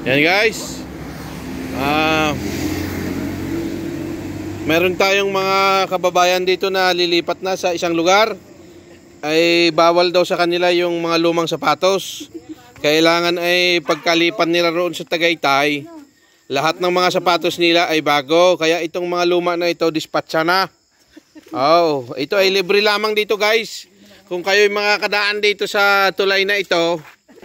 Yan guys. Meron tayong mga kababayan dito na lilipat na sa isang lugar. Ay bawal daw sa kanila yung mga lumang sapatos. Kailangan ay pagkalipan nila roon sa Tagaytay, lahat ng mga sapatos nila ay bago. Kaya itong mga luma na ito, dispatcha na. Oh, ito ay libre lamang dito guys. Kung kayo mga kadaan dito sa tulay na ito,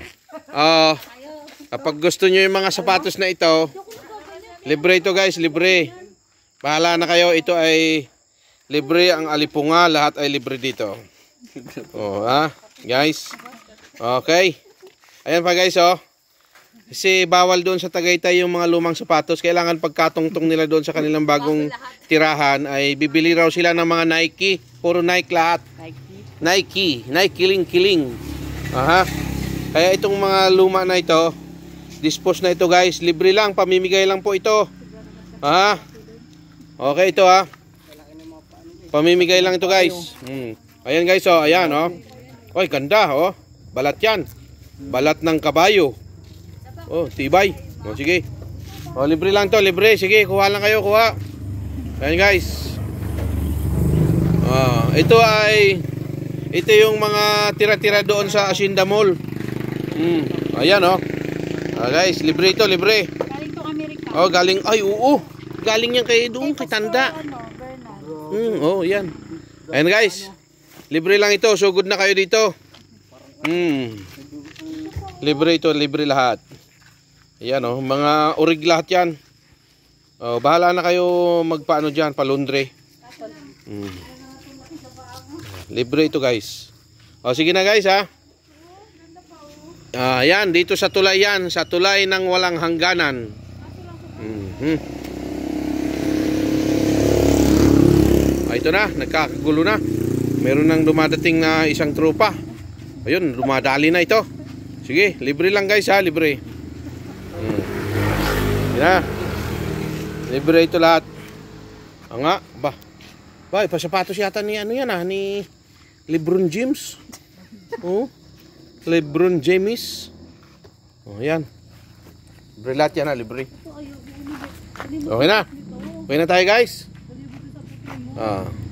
kapag gusto nyo yung mga sapatos na ito, libre ito guys, libre. Bahala na kayo, ito ay libre. Ang alipunga, lahat ay libre dito. Oh, guys. Okay. Ayan pa guys, kasi bawal doon sa Tagaytay yung mga lumang sapatos. Kailangan pagkatungtong nila doon sa kanilang bagong tirahan ay bibili raw sila ng mga Nike. Puro Nike lahat. Nike kiling. Kaya itong mga luma na ito, dispose na ito guys. Libre lang, pamimigay lang po ito. Okay ito pamimigay lang ito guys. Ayan guys, ayan Oy, ganda balat yan. Balat ng kabayo. Tibay. Sige. Libre lang to, libre. Sige, kuha lang kayo, kuha. Ayan guys. Ito yung mga tira-tira doon sa Hacienda Mall. Ayan guys, libre ito, libre. Galing to Amerika. Galing, galing yan kay doon, kay Tanda. Yan. Ayan guys. Libre lang ito, so good na kayo dito. Libre ito, libre lahat. Ayan mga urig lahat yan. Bahala na kayo magpaano dyan, palundre. Libre ito guys. Sige na guys Ayan, dito sa tulay yan, sa tulay ng walang hangganan. Ito na, nagkakagulo na. Meron nang dumadating na isang tropa. Ayun, dumadali na ito. Sige, libre lang guys libre. Yan. Libre ito lahat. Pasapatos yata ni ni LeBron James. LeBron James. Yan. Libre lahat yan libre. Okay na. Okay na tayo guys.